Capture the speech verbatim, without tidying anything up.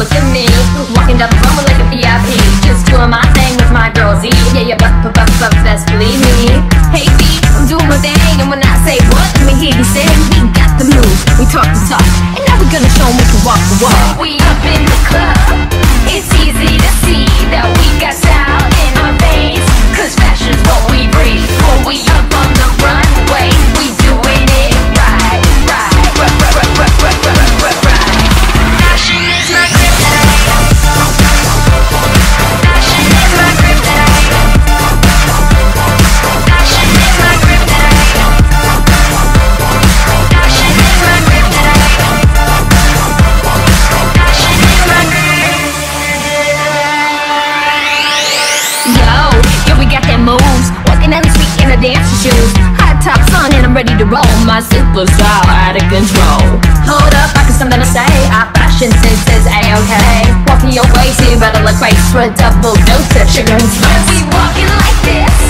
look at me, walking down the runway like a V I P. Just doing my thing with my girl Z. Yeah, yeah, but, but, but, but best believe me. Hey B, I'm doing my thing, and when I say what, let me hear you say, we got the moves, we talk the talk, and now we're gonna show them we can walk the walk. We up in the club, it's easy to see that we got style in our veins, cause fashion's what we breathe. When we up on the runway, we doing it right, right, right, right, right, right, right, right, right, right. Fashion is my kryptonite. Fashion is my kryptonite. Fashion is my kryptonite. Fashion is my kryptonite. Fashion is my kryptonite. Yo, yo, we got that moves. Walking down the street in a dancing shoes. Hot tops on and I'm ready to roll. My super style out of control. Hold up, I got something to say. Our fashion sense is A-okay. Walking your way, so you better look right for a double dose of sugar and spice. We walking like this,